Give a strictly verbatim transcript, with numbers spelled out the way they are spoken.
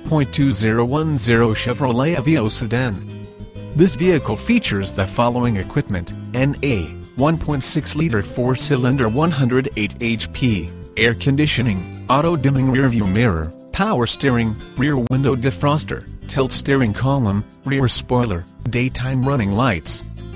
point two zero one zero Chevrolet Aveo sedan. This vehicle features the following equipment: N A one point six liter four-cylinder one hundred eight horsepower P, air conditioning, auto-dimming rearview mirror, power steering, rear window defroster, tilt steering column, rear spoiler, daytime running lights.